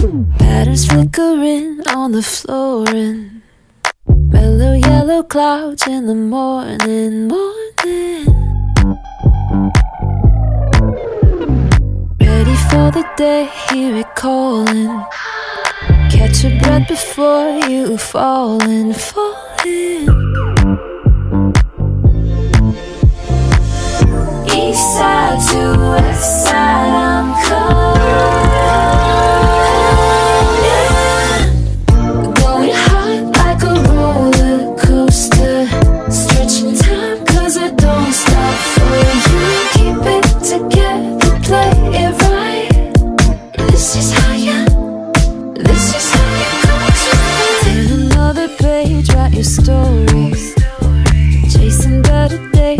Patterns flickering on the floor and mellow yellow clouds in the morning. Ready for the day, hear it calling. Catch your breath before you falling. East side to west side, I'm coming. Going high like a roller coaster, stretching time 'cause it don't stop for you. Keep it together, play it right. This is how you come to me. Turn another page, write your story. Chasing better days